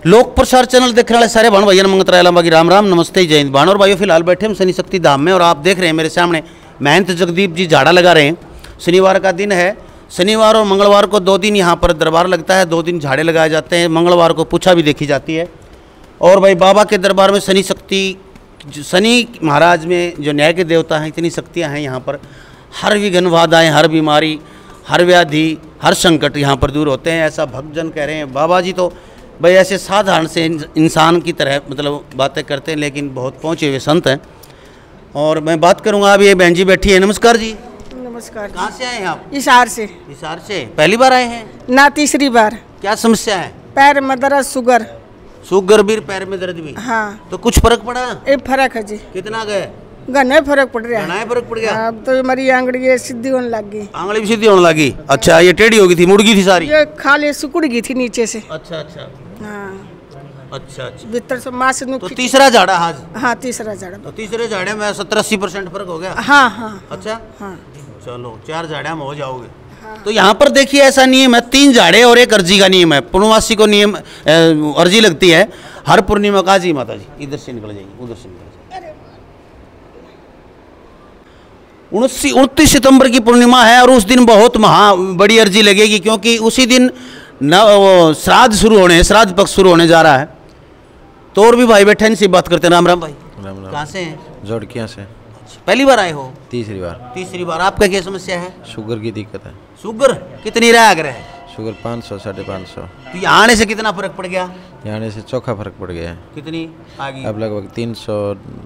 लोक प्रसार चैनल देखने वाले सारे भाण भैया मंगतराय बाकी राम राम नमस्ते जय हिंद। भाण और भाइयों, फिलहाल बैठे हम शनि शक्ति धाम में और आप देख रहे हैं मेरे सामने महंत जगदीप जी झाड़ा लगा रहे हैं। शनिवार का दिन है। शनिवार और मंगलवार को 2 दिन यहाँ पर दरबार लगता है, 2 दिन झाड़े लगाए जाते हैं। मंगलवार को पूछा भी देखी जाती है। और भाई बाबा के दरबार में शनि शक्ति, शनि महाराज में जो न्याय के देवता हैं, इतनी शक्तियाँ हैं यहाँ पर। हर विघ्न बाधाएँ, हर बीमारी, हर व्याधि, हर संकट यहाँ पर दूर होते हैं, ऐसा भक्तजन कह रहे हैं। बाबा जी तो भाई ऐसे साधारण से इंसान की तरह मतलब बातें करते हैं, लेकिन बहुत पहुँचे हुए संत हैं। और मैं बात करूँगा, अब ये बहन जी बैठी है। नमस्कार जी। नमस्कार। कहाँ से आए हैं आप? हिसार से। हिसार से पहली बार आए हैं? ना, तीसरी बार। क्या समस्या है? पैर में दर्द, शुगर। शुगर भी, पैर में दर्द भी? हाँ। तो कुछ फर्क पड़ा? एक फर्क है जी। कितना गए? घने फर्क पड़ रहा है। घना फर्क पड़ गया? अब तो हमारी आंगड़ी सीधी होने लग गई। आंगली भी सीधी होने लगी? अच्छा, ये टेढ़ी हो गई थी, मुड़ गई थी सारी? ये खाली सिकुड़ गई थी नीचे से। अच्छा अच्छा। हाँ। अच्छा अच्छा। भीतर से मांस तो तीसरा झाड़ा आज? हाँ, तीसरा झाड़ा। तो तीसरे झाड़े में 70-80% फर्क हो गया? हाँ हाँ। अच्छा हाँ। चलो, 4 झाड़े में हो जाओगे। हाँ। तो यहाँ पर देखिए ऐसा नियम है, 3 झाड़े और 1 अर्जी का नियम है। पूर्णवासी को नियम अर्जी लगती है हर पूर्णिमा का। जी माता जी इधर से निकल जाएगी, उधर से निकल जाएगी। 29 सितंबर की पूर्णिमा है और उस दिन बहुत बड़ी अर्जी लगेगी, क्योंकि उसी दिन श्राद्ध शुरू होने हैं, श्राद्ध पक्ष शुरू होने जा रहा है। तो और भी भाई बैठे इनसे बात करते हैं। राम राम भाई। राम राम। कहाँ से हैं? जोड़किया से। पहली बार आए हो? तीसरी बार। तीसरी बार। आपका क्या समस्या है? शुगर की दिक्कत है। शुगर कितनी रहा है? शुगर 500 550। तो यहाँ आने से कितना फर्क पड़ गया? यहाँ आने से चौखा फर्क पड़ गया है। कितनी आ गई? अब लगभग 300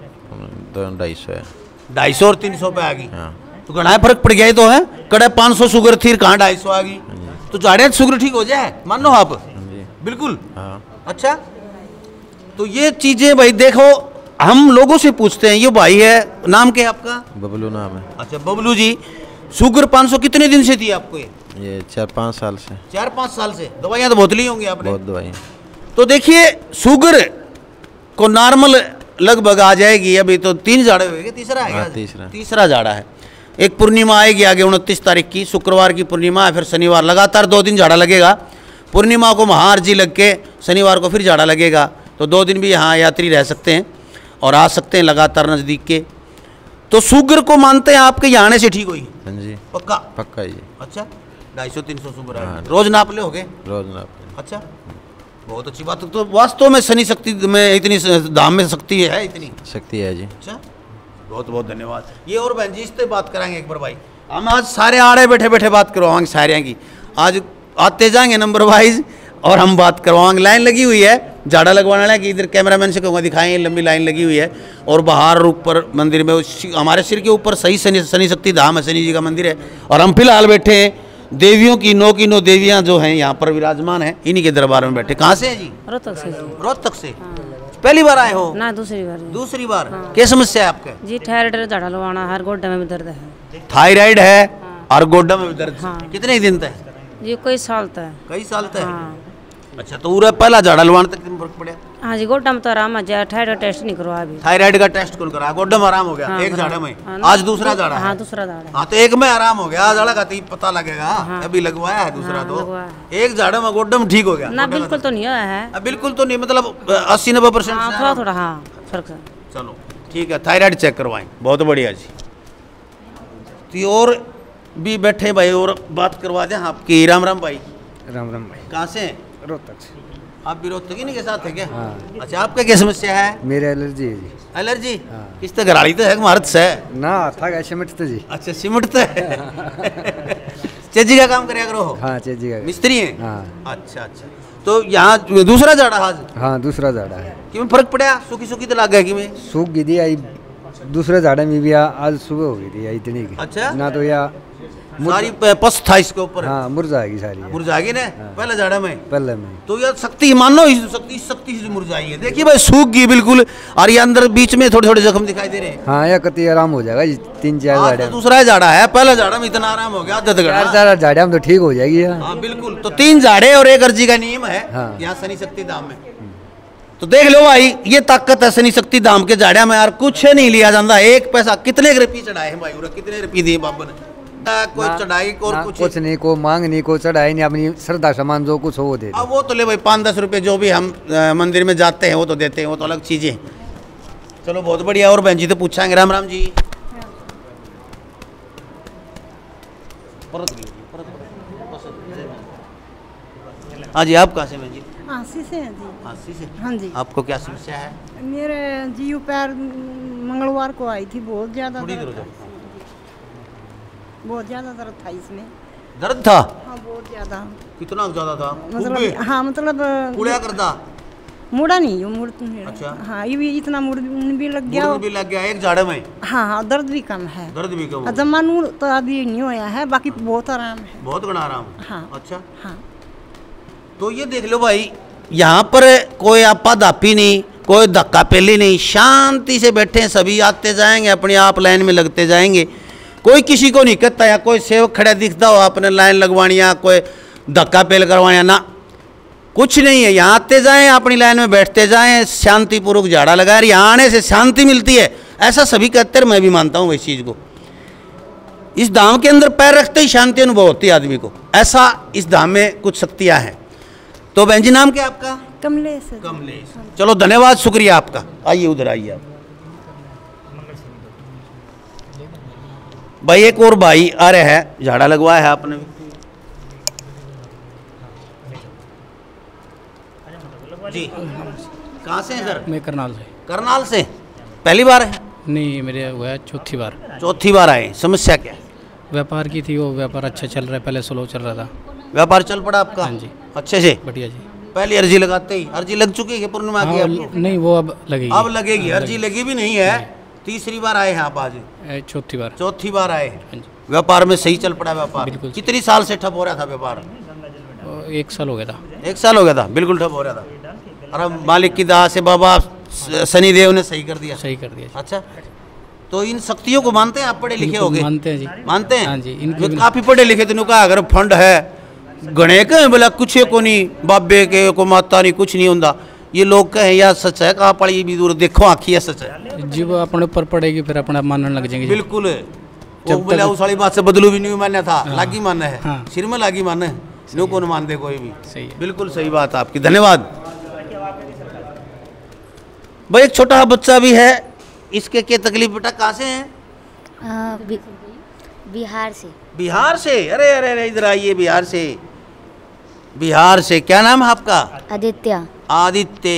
250 है। 250 और 300 पे आ गई। हाँ। तो घना फर्क पड़ गया ही तो है। कड़े 500 शुगर थी, कहाँ 250 आ गई? तो झाड़े शुगर ठीक हो जाए, मान लो आप? बिल्कुल। हाँ। अच्छा, तो ये चीजें भाई देखो, हम लोगों से पूछते हैं। ये भाई है, नाम क्या है आपका? बबलू नाम है। अच्छा बबलू जी, शुगर 500 कितने दिन से थी आपको? ये 4-5 साल से। 4-5 साल से। दवाइयाँ तो बहुत ली होंगी आपने? बहुत दवाई। तो देखिए शुगर को नॉर्मल लगभग आ जाएगी। अभी तो 3 झाड़े हुए, तीसरा है? हाँ, तीसरा झाड़ा है। एक पूर्णिमा आएगी आगे 29 तारीख की, शुक्रवार की पूर्णिमा है, फिर शनिवार। लगातार 2 दिन झाड़ा लगेगा। पूर्णिमा को महाआरजी लग के शनिवार को फिर झाड़ा लगेगा। तो 2 दिन भी यहाँ यात्री रह सकते हैं और आ सकते हैं लगातार नज़दीक के। तो शुगर को मानते हैं आपके यहाँ आने से ठीक हुई? हाँ जी। पक्का? पक्का जी। अच्छा, 250-300 शुगर हाँ। है। रोज नाप ले होगे? रोज नाप। अच्छा, बहुत अच्छी बात। तो वास्तव में शनि शक्ति में इतनी धाम में शक्ति है, इतनी शक्ति है जी। अच्छा, बहुत बहुत धन्यवाद। ये और बहन जी इससे बात कराएंगे एक बार भाई। हम आज सारे आड़े बैठे बैठे बात करवाएंगे सारे की। आज आते जाएंगे नंबर वाइज और हम बात करवाएंगे। लाइन लगी हुई है झाड़ा लगवाने वाला की। इधर कैमरामैन से कहूँगा दिखाएं, लंबी लाइन लगी हुई है। और बाहर ऊपर मंदिर में हमारे सिर के ऊपर सही शनि शक्ति धाम है, शनि जी का मंदिर है। और हम फिलहाल बैठे हैं देवियों की 9 की 9 देवियाँ जो हैं यहाँ पर विराजमान हैं, इन्हीं के दरबार में बैठे। कहाँ से हैं जी? रोहतक से जी। रोहतक से। पहली बार आए हो? ना, दूसरी बार। दूसरी बार। क्या समस्या है आपके? जी थायराइड झाड़ा लगवाना, हर गोड्डे में भी दर्द है। थायराइड है और गोड्डा में भी दर्द। कितने दिन तक? जी कई साल तक। कई साल तक? अच्छा, तो पूरा पहला झाड़ा लगवाने तक कितना फर्क पड़ा? हाँ जी, गोड्डा में तो आराम है। थायराइड टेस्ट नहीं करवा अभी। थायराइड का टेस्ट कौन करा? गोड्डा में आराम हो गया? हाँ, एक झाड़े में? आज दूसरा झाड़ा है? हाँ, दूसरा झाड़ा। हाँ, तो एक में आराम हो गया, झाड़ा का पता लगेगा। हाँ। अभी लगवाया है दूसरा। तो एक झाड़े में गोड्डा में ठीक हो गया? ना, बिल्कुल तो नहीं हुआ है। बिल्कुल तो नहीं, मतलब 80-90% थोड़ा थोड़ा। हाँ, फर्क है। चलो ठीक है, थायराइड चेक करवाएं। बहुत बढ़िया जी। तो और भी बैठे भाई और बात करवा दें आपकी। राम राम भाई। राम राम भाई। कहाँ से? रोहतक से। आप भी रोहतक ही के साथ है क्या? हाँ। अच्छा, आपका क्या समस्या है? मेरे एलर्जी है जी। एलर्जी? हाँ। किस तरह घराड़ी तो है भारत से? ना था क्या सिमटते जी। अच्छा, सिमटते है। चेजी का काम कराया करो? हाँ, चेजी का मिस्त्री है? हाँ। अच्छा अच्छा। तो यहाँ दूसरा झाड़ा आज? हाँ, दूसरा झाड़ा है। कि फर्क पड़ा? सूखी सूखी तो लग गया कि में? सूख गई थी आई दूसरे झाड़ा में भी। आज सुबह हो गई थी इतनी की। अच्छा। ना तो या सारी पस था इसके ऊपर? हाँ, मुरझाएगी सारी। मुरझाएगी ना? हाँ। पहले झाड़ा में? पहले में। तो यार शक्ति मानो, शक्ति से मुरझाई है। देखिए भाई, सूख गई बिल्कुल। और ये अंदर बीच में थोड़े थोड़े जख्म दिखाई दे रहे हैं। हाँ, या कति आराम हो जाएगा जी। 3-4 झाड़े। तो दूसरा झाड़ा है, पहला झाड़ा में इतना आराम हो गया। 4 झाड़े में तो ठीक हो जाएगी। हाँ बिल्कुल। तो 3 झाड़े और 1 अर्जी का नियम है। हाँ। यहाँ शनि शक्ति धाम में। तो देख लो भाई, ये ताकत है शनि शक्ति धाम के झाड़िया में यार। कुछ नहीं लिया जाता, 1 पैसा। कितने रुपये चढ़ाए हैं भाई? कितने रुपये दिए बाबा ने? कोई चढ़ाई और ना, कुछ कुछ नहीं, को मांग नहीं, को चढ़ाई नहीं, अपनी श्रद्धा सामान जो कुछ हो वो दे दे। अब वो तो ले भाई 5-10 रुपए जो भी हम मंदिर में जाते हैं वो तो देते हैं, वो तो अलग चीजें हैं। चलो बहुत बढ़िया। और बहन जी तो पूछाएंगे। राम राम जी। हाँ जी, आप कहाँ से बहन जी? आसी से हैं जी। हांसी से। हाँ जी। आपको क्या समस्या है? मेरे जीव पैर मंगलवार को आई थी, बहुत ज़्यादा थोड़ी देर हो दर्द, जाए। बहुत ज़्यादा दर्द था इसमें। दर्द था? हाँ बहुत ज़्यादा। कितना ज्यादा था? मतलब हाँ मतलब कुड़िया करता? मुड़ा नहीं, जो मुड़ अच्छा। हाँ ये भी इतना मुड़ भी लग गया। मुड़ भी लग गया एक झाड़े में? हाँ हाँ, दर्द भी कम है। दर्द भी कम हो? जमा नूर तो अभी नहीं होया है, बाकी बहुत आराम है। बहुत घना आराम? हाँ। अच्छा। हाँ तो ये देख लो भाई, यहाँ पर कोई आपा दापी नहीं, कोई धक्का पेली नहीं, शांति से बैठे हैं सभी, आते जाएंगे अपने आप लाइन में लगते जाएंगे, कोई किसी को नहीं कहता या कोई सेवक खड़ा दिखता हो आपने लाइन लगवानी या कोई धक्का पेल करवाया ना, कुछ नहीं है। यहाँ आते जाएं अपनी लाइन में बैठते जाएं, शांतिपूर्वक झाड़ा लगाए, यहाँ आने से शांति मिलती है, ऐसा सभी कहते हैं। मैं भी मानता हूँ इस चीज़ को। इस धाम के अंदर पैर रखते ही शांति अनुभव होती है आदमी को, ऐसा इस धाम में कुछ शक्तियाँ हैं। तो बहन जी नाम क्या आपका? कमलेश। कमलेश। चलो धन्यवाद, शुक्रिया आपका। आइए उधर आइए आप। भाई एक और भाई आ रहे हैं, झाड़ा लगवाया है आपने भी। जी कहाँ से हैं सर? मैं करनाल से। करनाल से। पहली बार है? नहीं, मेरे हुआ है चौथी बार। चौथी बार आए। समस्या क्या है? व्यापार की थी, वो व्यापार अच्छा चल रहा है, पहले स्लो चल रहा था। व्यापार चल पड़ा आपका? हाँ जी। अच्छे से? बढ़िया जी। पहली अर्जी लगाते ही अर्जी लग चुकी है पूर्णिमा की? हाँ, आपको नहीं वो अब लगेगी। अब लगेगी? अर्जी लगी भी नहीं है, तीसरी बार आए हैं आप आज? चौथी बार। चौथी बार आए हैं। हाँ जी। व्यापार में सही चल पड़ा व्यापार? बिल्कुल। कितनी साल से ठप हो रहा था व्यापार? 1 साल हो गया था। 1 साल हो गया था, बिल्कुल ठप हो रहा था। और अब मालिक की दया से बाबा शनिदेव ने सही कर दिया। सही कर दिया। अच्छा, तो इन शक्तियों को मानते हैं आप? पढ़े लिखे हो गए? मानते हैं जी। मानते हैं? हाँ जी। जो काफी पढ़े लिखे तो कहा अगर फंड है गणे के बोला कुछ को नहीं, बाबे के को माता नहीं, कुछ नहीं होता, ये लोग कहें या सच है? कहा पड़ी भी दूर देखो आखी है, सच है जी। वो अपने ऊपर पड़ेगी फिर अपने आप मानने लग जाएंगे। बिल्कुल। वो बोला उस वाली बात से बदलू भी नहीं मानना था। हाँ। लागी मानना है। हाँ। सिर में लागी मानना है, नो कौन मान दे कोई भी। सही है। बिल्कुल सही बात आपकी, धन्यवाद भाई। एक छोटा बच्चा भी है, इसके क्या तकलीफ? बेटा कहाँ से हैं? बिहार से। बिहार से? अरे अरे अरे इधर आइए। बिहार से? बिहार से। क्या नाम है आपका? आदित्य। आदित्य।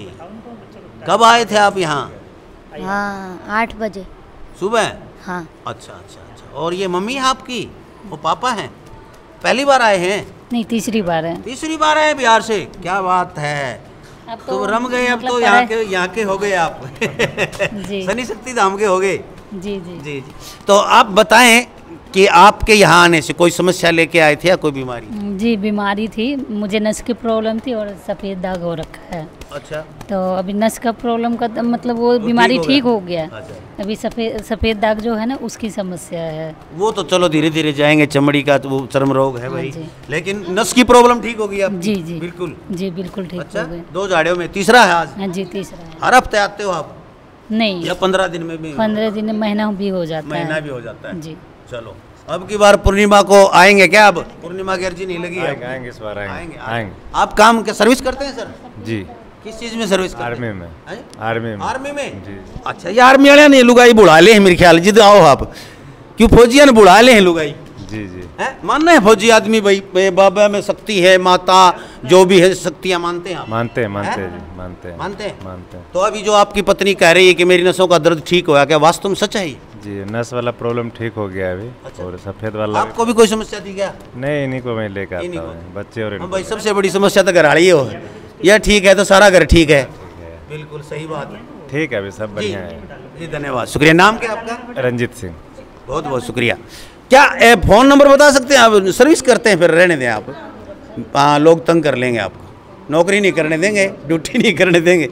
कब आए थे आप यहाँ? हाँ 8 बजे सुबह? हाँ। अच्छा अच्छा अच्छा। और ये मम्मी है आपकी? वो पापा हैं? पहली बार आए हैं? नहीं, तीसरी बार है। तीसरी बार आए बिहार से? क्या बात है, अब तो रम गए। अब मतलब तो यहाँ के हो गए आप। जी। शनि शक्ति धाम के हो गए। जी जी जी जी। तो आप बताएं कि आपके यहाँ आने से कोई समस्या लेके आए थे या कोई बीमारी? जी, बीमारी थी, मुझे नस की प्रॉब्लम थी और सफ़ेद दाग हो रखा है। अच्छा। तो अभी नस का प्रॉब्लम का मतलब वो बीमारी ठीक हो गया। अच्छा। अभी सफ़ेद दाग जो है ना उसकी समस्या है। वो तो चलो धीरे धीरे जाएंगे, चमड़ी का तो वो चर्म रोग है भाई, जी। लेकिन नस की प्रॉब्लम ठीक होगी आपकी? जी जी बिल्कुल। जी बिल्कुल ठीक अच्छा, हो गए। 2 झाड़ियों में तीसरा है आज? हाँ जी, तीसरा है। हर हफ्ते आते हो आप नहीं, या 15 दिन में भी? 15 दिन में महीना भी हो जाता है। महीना भी हो जाता है। जी। चलो अब की बार पूर्णिमा को आएंगे क्या? अब पूर्णिमा की अर्जी नहीं लगी है? आएंगे इस बार आएंगे। आप काम के सर्विस करते हैं सर? जी। किस चीज में सर्विस करते हैं? आर्मी में। हैं? आर्मी में। आर्मी में? जी। अच्छा, ये आर्मी वाले ने लुगाई बुला ले हैं मेरे ख्याल, जिद आओ आप, क्यों फौजिया ने बुला ले हैं लुगाई? जी जी। है मानना है फौजी आदमी भाई, बाबा में शक्ति है, माता जो भी है शक्तियाँ मानते हैं आप? मानते हैं हैं? जी, मानते हैं। मानते हैं? मानते हैं। तो अभी जो आपकी पत्नी कह रही है कि मेरी नसों का दर्द ठीक होया, क्या वास्तव में सच है ये? जी, नस वाला प्रॉब्लम ठीक हो गया अभी। अच्छा। और सफ़ेद वाला आपको भी कोई समस्या थी क्या? नहीं, इन्हीं को मैं लेकर इन्हीं आता को? हूँ, बच्चे और हाँ इनको। भाई, सबसे बड़ी समस्या तो घरवाली हो, यह ठीक है तो सारा घर ठीक है। बिल्कुल सही बात है। ठीक है, अभी सब जी बढ़िया है। जी, धन्यवाद, शुक्रिया। नाम क्या आपका? रंजीत सिंह। बहुत बहुत शुक्रिया। क्या फ़ोन नंबर बता सकते हैं आप? सर्विस करते हैं फिर रहने दें आप। हाँ, लोग तंग कर लेंगे आपको, नौकरी नहीं करने देंगे, ड्यूटी नहीं करने देंगे।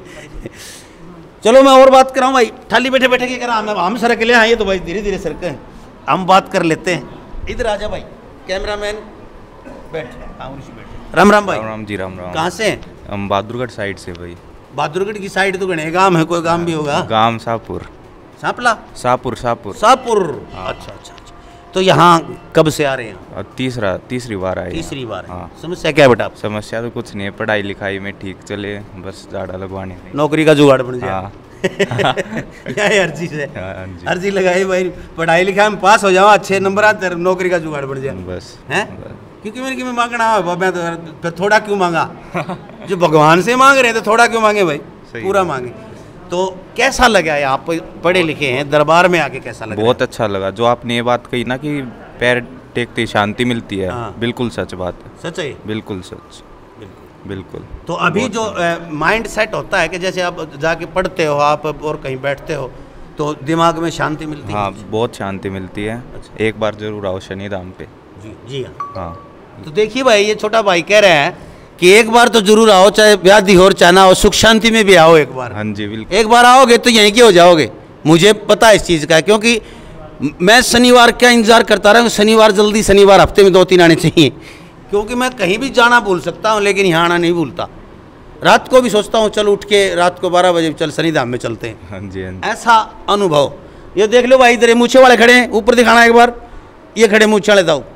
चलो मैं और बात कराऊँ भाई, थाली बैठे बैठे के करा हम सर के लिए आइए तो भाई धीरे धीरे सर के हम बात कर लेते हैं। इधर आ जा भाई, कैमरामैन बैठ। हाँ बैठ। राम राम भाई। राम राम जी, राम राम। कहाँ से हैं? हम बहादुरगढ़ साइड से भाई। बहादुरगढ़ की साइड तो गणे गांव है, कोई गांव भी होगा? गांव शाहपुर। सांपला? शाहपुर शाहपुर। शाहपुर। अच्छा अच्छा अच्छा। तो यहाँ कब से आ रहे हैं? और तीसरी बार आई। तीसरी बार है। हाँ। समस्या क्या है बेटा आप? समस्या तो कुछ नहीं है, पढ़ाई लिखाई में ठीक चले, बस झाड़ा लगवाने में। नौकरी का जुगाड़ बन जाए। हाँ। यही हर चीज़ है। हाँ जी। अर्जी लगाई भाई, पढ़ाई लिखाई में पास हो जाओ, अच्छे नंबर आते, नौकरी का जुगाड़ बढ़ जाए। बस हैं? क्योंकि मैंने कि मैं मांगना है, मैं तो फिर थोड़ा क्यों मांगा? जो भगवान से मांग रहे हैं तो थोड़ा क्यों मांगे भाई? पूरा मांगे। तो कैसा लगा है, आप पढ़े लिखे हैं, दरबार में आके कैसा लगा? बहुत अच्छा लगा। जो आपने ये बात कही ना कि पैर टेकते ही शांति मिलती है, हाँ। बिल्कुल सच बात है। सच है? बिल्कुल सच, बिल्कुल। तो अभी जो माइंड सेट होता है कि जैसे आप जाके पढ़ते हो आप और कहीं बैठते हो तो दिमाग में शांति मिलती है? हाँ, बहुत शांति मिलती है। अच्छा। एक बार जरूर आओ शनिधाम पे। जी जी हाँ। हाँ। तो देखिए भाई, ये छोटा भाई कह रहे हैं कि एक बार तो जरूर आओ, चाहे व्याधि हो चाहे ना हो, सुख शांति में भी आओ एक बार। हाँ जी, बिल्कुल। एक बार आओगे तो यहीं के हो जाओगे, मुझे पता है इस चीज़ का, क्योंकि मैं शनिवार का इंतजार करता रहा हूँ। शनिवार जल्दी, शनिवार हफ्ते में 2-3 आने चाहिए, क्योंकि मैं कहीं भी जाना भूल सकता हूँ लेकिन यहाँ आना नहीं भूलता। रात को भी सोचता हूँ चल उठ के रात को 12 बजे चल शनिधाम में चलते हैं। हाँ जी, हाँ जी। ऐसा अनुभव। ये देख लो भाई, इधर ये मूछे वाले खड़े हैं, ऊपर दिखाना एक बार। ये खड़े मूछे वाले, दाऊ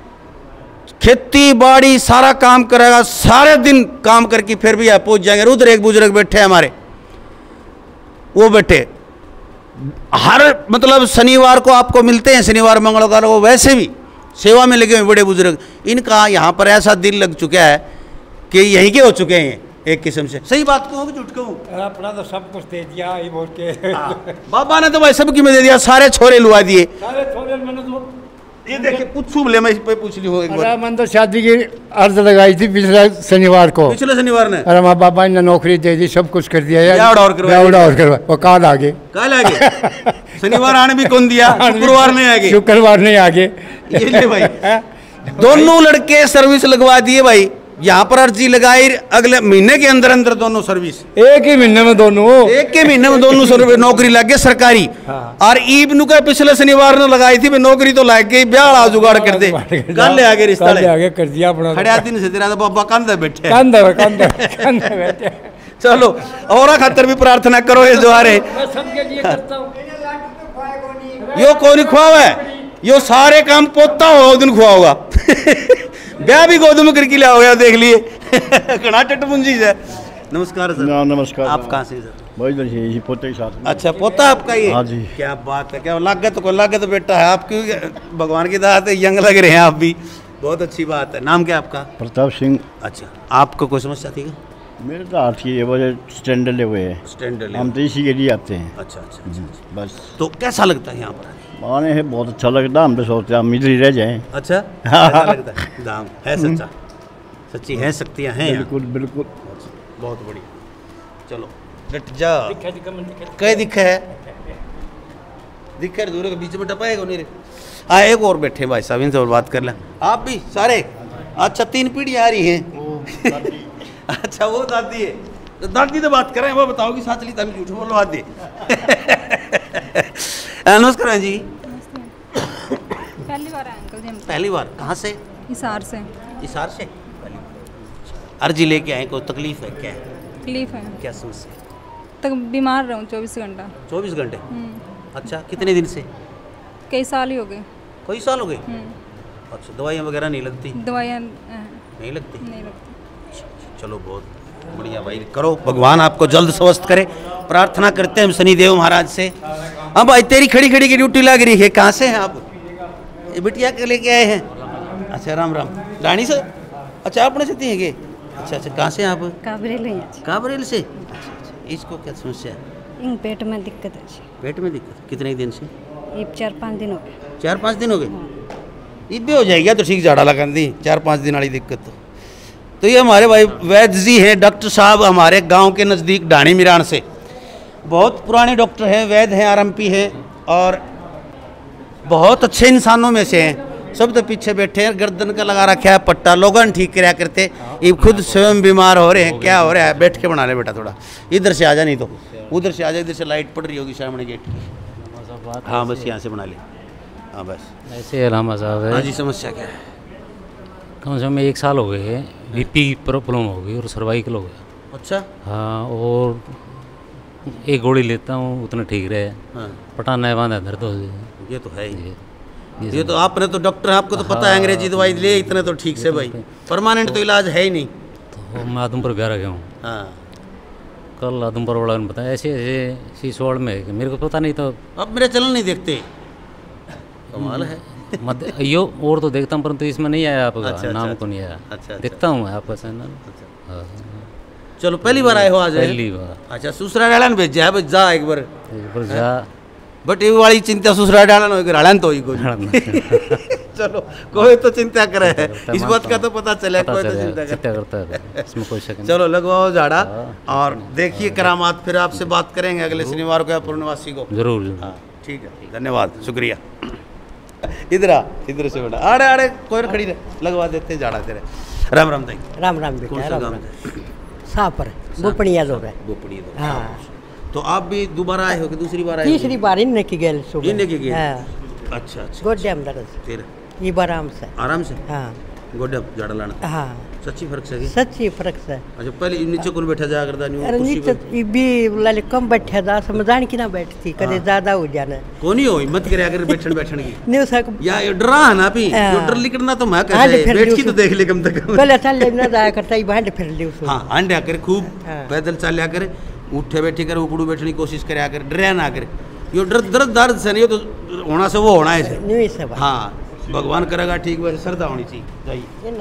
खेती बाड़ी सारा काम करेगा, सारे दिन काम करके फिर भी आप पहुंच जाएंगे। उधर एक बुजुर्ग बैठे हैं हमारे, वो बैठे हर मतलब शनिवार को आपको मिलते हैं, शनिवार मंगलवार को, वैसे भी सेवा में लगे हुए बड़े बुजुर्ग। इनका यहाँ पर ऐसा दिल लग चुका है कि यहीं के हो चुके हैं एक किस्म से। सही बात कहूँ कि झूठ कहूँ? अपना तो सब कुछ दे दिया ही बोल के। बाबा ने तो भाई सबकी में दे दिया, सारे छोरे लुआ दिए। सारे छोरे मैंने तो ये देखिए पूछूं बोले, मैं इस पे पूछ ली हूँ एक बार। मैंने तो शादी की अर्ज लगाई थी पिछले शनिवार को। पिछले शनिवार ने? अरे माँ बाबा ने नौकरी दे दी, सब कुछ कर दिया यार। ब्याह और करवा वो काल आगे। कल आगे शनिवार आने भी कौन दिया, शुक्रवार नहीं आगे। शुक्रवार नहीं आगे। ये ले भाई, दोनों लड़के सर्विस लगवा दिए भाई। यहाँ पर अर्जी लगाई, अगले महीने के अंदर अंदर दोनों सर्विस, एक ही महीने में दोनों, एक के महीने में दोनों नौकरी लग गई सरकारी। और ईब नु का पिछले शनिवार ने लगाई थी, नौकरी तो लग गई, ब्याह जुगाड़ कर दे, कल ले आगे रिश्ता ले आगे कर दिया अपना। खड़े दिन से तेरा तो बाबा कंधे बैठे, कंधे बैठे। चलो और खातर भी प्रार्थना करो ये जो आ रहे। सबके लिए करता हूँ। यो कौन खुआवा है, यो सारे काम पोता हो दिन खुआओगा। ब्याह भी गोदम करके लिया हो गया, देख लिए। कना टटपुंजी है। नमस्कार सर। नमस्कार। आप कहाँ से सर? भाई पोते के साथ। अच्छा, पोता आपका ये? हाँ जी। क्या बात है, क्या लागे तो कोई लागे तो बेटा है आप, क्यों भगवान की दात है, यंग लग रहे हैं आप भी, बहुत अच्छी बात है। नाम क्या आपका? प्रताप सिंह। अच्छा, आपको कोई समस्या थी क्या? मेरे तो हाथ की वजह स्टैंड ले हुए हैं, स्टैंड हम तो इसी के लिए आते हैं। अच्छा अच्छा, बस। तो कैसा लगता है यहाँ पर? आने है बहुत अच्छा लगता, हम तो सोचते हैं हम इधर ही रह जाएं। अच्छा, ऐसा लगता है दाम है सच्चा, सच्ची है, शक्तियाँ हैं यहाँ। बिल्कुल बिल्कुल, बहुत बढ़िया। चलो डट जा, कई दिखा है, दिखा है दूर के बीच में टपाएगा नहीं रे। एक और बैठे भाई साहब, इनसे और बात कर लें। आप भी सारे? अच्छा, 3 पीढ़ियाँ आ रही हैं। अच्छा, वो दादी है, तो दादी तो बात कर रहे हैं, वो बताओ कि साथ चली तभी झूठ बोलो दादी। नमस्कार जी। पहली बार आए अंकल जी। पहली बार? कहाँ से? हिसार से। हिसार से? अर्जी लेके आए, कोई तकलीफ है क्या? तकलीफ है। क्या समस्या? तक बीमार रहूँ 24 घंटा। 24 घंटे? अच्छा, कितने दिन से? कई साल ही हो गए। कई साल हो गए? अच्छा, दवाइयाँ वगैरह नहीं लगती? दवाइयाँ नहीं लगती? नहीं लगती। चलो बहुत बढ़िया भाई, करो, भगवान आपको जल्द स्वस्थ करे, प्रार्थना करते हैं हम शनिदेव महाराज से। अब भाई तेरी खड़ी खड़ी की ड्यूटी लग रही है, कहाँ से हैं आप? ये बिटिया के लेके आए हैं? अच्छा, राम राम। रानी से? अच्छा, अपने से थी है? अच्छा अच्छा, कहाँ से आप? काबरेल। काबरेल से? अच्छा अच्छा, इसको क्या समस्या है? इन पेट में दिक्कत है। पेट में दिक्कत? कितने दिन से? ये 4-5 दिन हो गए। 4-5 दिन हो गए? ये भी हो जाएगा तो ठीक, झाड़ा लगा दी, 4-5 दिन वाली दिक्कत। तो ये हमारे भाई वैद्य जी हैं, डॉक्टर साहब, हमारे गांव के नज़दीक ढाणी मिरान से, बहुत पुराने डॉक्टर हैं, वैद्य हैं, आरएमपी हैं, और बहुत अच्छे इंसानों में से हैं। सब तो पीछे बैठे हैं, गर्दन का लगा रखा है पट्टा, लोगन ठीक कराया करते, ये खुद स्वयं बीमार हो रहे हैं। क्या हो रहा है? बैठ के बना ले बेटा, थोड़ा इधर से आ जा, नहीं तो उधर से आ जा, इधर से लाइट पड़ रही होगी सामने गेट की। हाँ बस यहाँ से बना ले। हाँ बस ऐसे अलामा साहब है। हाँ जी, समस्या क्या है? कम से कम 1 साल हो गए है, बीपी की प्रॉब्लम हो गई और सर्वाइकल हो गया। अच्छा। हाँ, और एक गोली लेता हूँ उतना ठीक रहे। हाँ। पटाना है, बांधा दर्द हो जाए। ये तो है ही। ये तो आपने तो डॉक्टर हैं, आपको तो पता है अंग्रेजी दवाई ले इतने तो ठीक से भाई, परमानेंट तो इलाज है ही नहीं। तो मैं आदमपुर गया गया हूँ। हाँ कल आदमपुर वाला ने बताया ऐसे ऐसे सीसवाड़ में है कि मेरे को पता नहीं था। अब मेरे चलन नहीं देखते, कमाल है। मत यो और तो देखता हूँ परंतु इसमें नहीं आया आपका अच्छा, नाम अच्छा, को नहीं आया। अच्छा, देखता हूँ मैं आपका चैनल। हाँ। चलो पहली बार आए हो आज? पहली बार। अच्छा ससुरा डालन भेजा है, बस जा एक बार जा। बट ये वाली चिंता ससुरा डालन हो हड़न तो ही कोई चलो कोई तो चिंता करे है, इस बात का तो पता चले कोई तो चिंता करता है, इसमें कोई शक नहीं। चलो लगवाओ झाड़ा और देखिए करामात, फिर आपसे बात करेंगे अगले शनिवार को या पूर्णवासी को। जरूर। हाँ ठीक है, धन्यवाद, शुक्रिया। इधर आ, इधर से बेटा, आड़े आड़े कोई खड़ी रहे, लगवा देते हैं झाड़ा तेरे। राम राम दाई। राम राम कौन बेटा, सा राम गाँव राम। है? सापर बोपड़िया लोग है। बोपड़िया। हाँ तो आप भी दोबारा आए हो कि दूसरी बार आए हो? तीसरी बार इनने की गेल सुबह। इनने की गेल? हाँ। अच्छा अच्छा। गोड्डे में दर्द फिर ये आराम से। आराम से? हाँ गोड्डा झाड़ा लाना। हाँ सच्ची फर्क से? सच्ची फर्क से। अच्छा पहले नीचे कौन बैठा जाया करता नहीं? अरे नीचे भी लाले कम बैठे था, समझान की ना बैठती, कदे ज्यादा हो जाना। कौन ही हो हिम्मत करे अगर बैठन बैठन की नहीं सक या ये डरा है ना भी, जो डर लिखना तो मैं कैसे बैठ की तो देख ले कम तक पहले चल ले ना जाया करता, ये भांड फिर ले उसको। हां अंडा करे खूब पैदल चलया करे, उठे बैठे करे, उपड़ू बैठने की कोशिश करे, आकर डरे ना करे। यो डर दर्द से नहीं, तो होना से वो होना है नहीं सब। हां भगवान करेगा ठीक, वैसे श्रद्धा होनी चाहिए। जाइए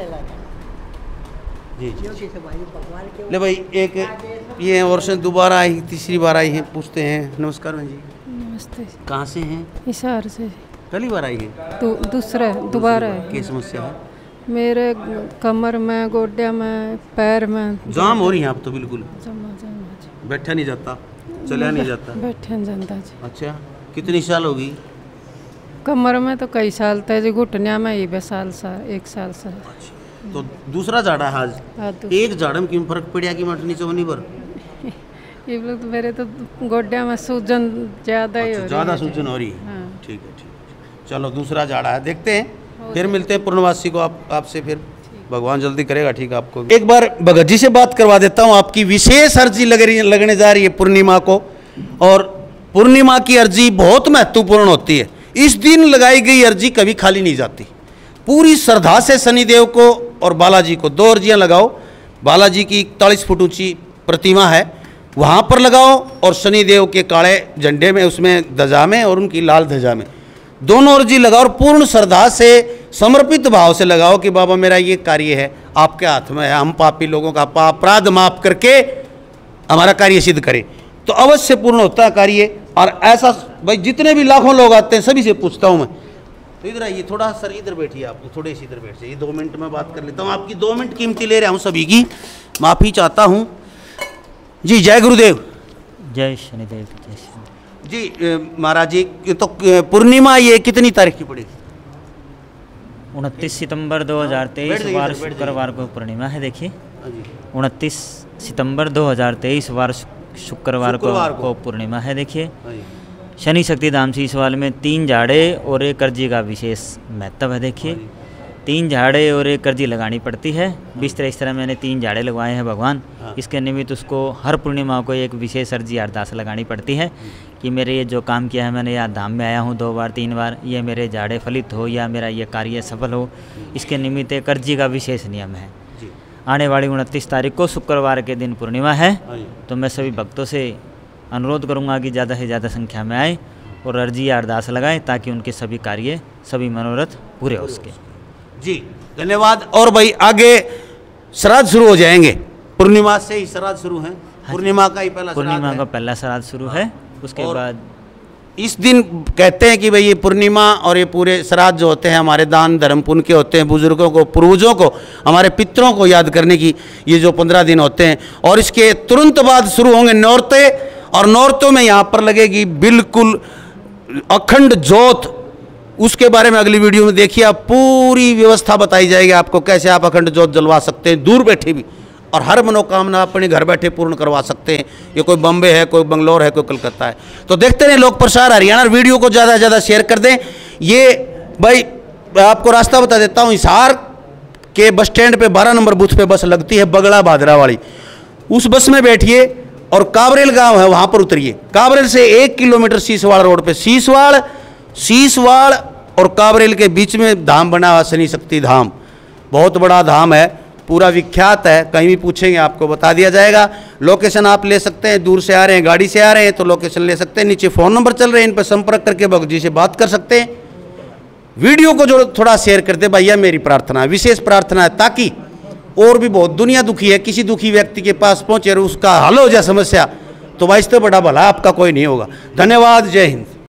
जी जी ले भाई, एक ये और से दोबारा आई, तीसरी बार आई है, पूछते हैं। नमस्कार बहन जी। नमस्ते। कहाँ से हैं? हिसार से। पहली बार आई है? दूसरा दोबारा है। क्या समस्या है? मेरे कमर में, गोड्या में, पैर में जाम हो रही है। आप तो बिल्कुल जमा बैठा नहीं जाता, चला नहीं जाता? बैठा नहीं जाता जी। अच्छा कितनी साल होगी? कमर में तो कई साल थे जी, घुटनिया में ही साल 1 साल से। तो दूसरा झाड़ा है आज? एक झाड़ा में क्यों फर्क पड़ा कि मटनी चवनी पर? ये लोग तो मेरे तो गोड्या में सूजन ज़्यादा ही हो रही। ज़्यादा सूजन हो रही है? ठीक है ठीक है। चलो दूसरा झाड़ा है, देखते हैं, फिर मिलते हैं पूर्णवासी को आपसे, फिर भगवान जल्दी करेगा ठीक आपको। एक बार भगत जी से बात करवा देता हूँ। आपकी विशेष अर्जी लगने जा रही है पूर्णिमा को, और पूर्णिमा की अर्जी बहुत महत्वपूर्ण होती है। इस दिन लगाई गई अर्जी कभी खाली नहीं जाती। पूरी श्रद्धा से शनिदेव को और बालाजी को 2 अर्जियाँ लगाओ। बालाजी की 41 फुट ऊंची प्रतिमा है, वहाँ पर लगाओ, और शनिदेव के काले झंडे में, उसमें ध्वजा में और उनकी लाल ध्वजा में, दोनों अर्जी लगाओ। और पूर्ण श्रद्धा से समर्पित भाव से लगाओ कि बाबा मेरा ये कार्य है, आपके हाथ में है, हम पापी लोगों का अपराध माफ करके हमारा कार्य सिद्ध करें, तो अवश्य पूर्ण होता है कार्य। और ऐसा भाई जितने भी लाखों लोग आते हैं सभी से पूछता हूँ मैं। तो इधर आइए थोड़ा, सर इधर बैठिए, आप थोड़े से इधर बैठ जाइए, 2 मिनट में बात कर लेता हूँ। आपकी 2 मिनट कीमती ले रहा हूँ, सभी की माफ़ी चाहता हूँ जी। जय गुरुदेव। जय शनिदेव। जय शनिदेव जी। महाराज जी तो पूर्णिमा ये कितनी तारीख की पड़ेगी? 29 सितंबर 2023 वार शुक्रवार को पूर्णिमा है। देखिए 29 सितंबर 2023 वार शुक्रवार को पूर्णिमा है। देखिए शनि शक्ति धाम शीशवाल में 3 झाड़े और 1 अर्जी का विशेष महत्व है। देखिए 3 झाड़े और 1 अर्जी लगानी पड़ती है। इस तरह मैंने 3 झाड़े लगवाए हैं भगवान। इसके निमित्त उसको हर पूर्णिमा को एक विशेष अर्जी अरदास लगानी पड़ती है कि मेरे ये जो काम किया है, मैंने यहाँ धाम में आया हूँ 2 बार 3 बार, ये मेरे झाड़े फलित हो या मेरा ये कार्य सफल हो। इसके निमित्त एक अर्जी का विशेष नियम है। आने वाली 29 तारीख को शुक्रवार के दिन पूर्णिमा है, तो मैं सभी भक्तों से अनुरोध करूंगा कि ज़्यादा से ज़्यादा संख्या में आए और अर्जी या अरदास लगाएं, ताकि उनके सभी कार्य, सभी मनोरथ पूरे हो सके। जी धन्यवाद। और भाई आगे श्राद्ध शुरू हो जाएंगे, पूर्णिमा से ही श्राद्ध शुरू है। पूर्णिमा का ही पहला पूर्णिमा का पहला श्राद्ध शुरू है। उसके बाद इस दिन कहते हैं कि भाई ये पूर्णिमा और ये पूरे श्राद्ध जो होते हैं हमारे दान धर्म पुण्य के होते हैं, बुजुर्गों को, पूर्वजों को, हमारे पितरों को याद करने की ये जो 15 दिन होते हैं। और इसके तुरंत बाद शुरू होंगे नौरते, और नौरतों में यहाँ पर लगेगी बिल्कुल अखंड ज्योत। उसके बारे में अगली वीडियो में देखिए, आप पूरी व्यवस्था बताई जाएगी आपको, कैसे आप अखंड ज्योत जलवा सकते हैं दूर बैठे भी, और हर मनोकामना अपने घर बैठे पूर्ण करवा सकते हैं। ये कोई बम्बे है, कोई बंगलोर है, कोई कलकत्ता है। तो देखते रहे लोक प्रसार हरियाणा। वीडियो को ज़्यादा से ज़्यादा शेयर कर दें। ये भाई आपको रास्ता बता देता हूँ, हिसार के बस स्टैंड पे 12 नंबर बूथ पे बस लगती है, बगड़ा भादरा वाली। उस बस में बैठिए और काबरेल गांव है वहाँ पर उतरिए। काबरेल से 1 किलोमीटर सीसवाड़ रोड पे, सीसवाड़ और काबरेल के बीच में धाम बना हुआ शनि शक्ति धाम, बहुत बड़ा धाम है, पूरा विख्यात है, कहीं भी पूछेंगे आपको बता दिया जाएगा। लोकेशन आप ले सकते हैं, दूर से आ रहे हैं, गाड़ी से आ रहे हैं तो लोकेशन ले सकते हैं, नीचे फ़ोन नंबर चल रहे हैं, इन पर संपर्क करके भगत जी से बात कर सकते हैं। वीडियो को जो थोड़ा शेयर करते भैया, मेरी प्रार्थना है, विशेष प्रार्थना है, ताकि और भी बहुत दुनिया दुखी है, किसी दुखी व्यक्ति के पास पहुंचे और उसका हल हो जाए समस्या, तो भाई इससे बड़ा भला आपका कोई नहीं होगा। धन्यवाद, जय हिंद।